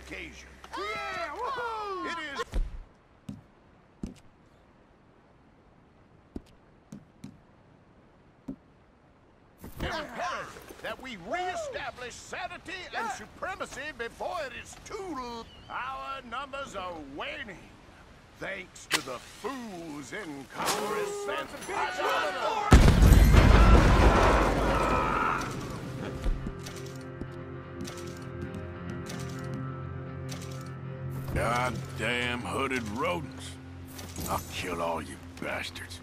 occasion. Yeah! Woohoo! It is imperative that we reestablish sanity and supremacy before it is too late. Our numbers are waning, thanks to the fools in Congress and Goddamn hooded rodents. I'll kill all you bastards.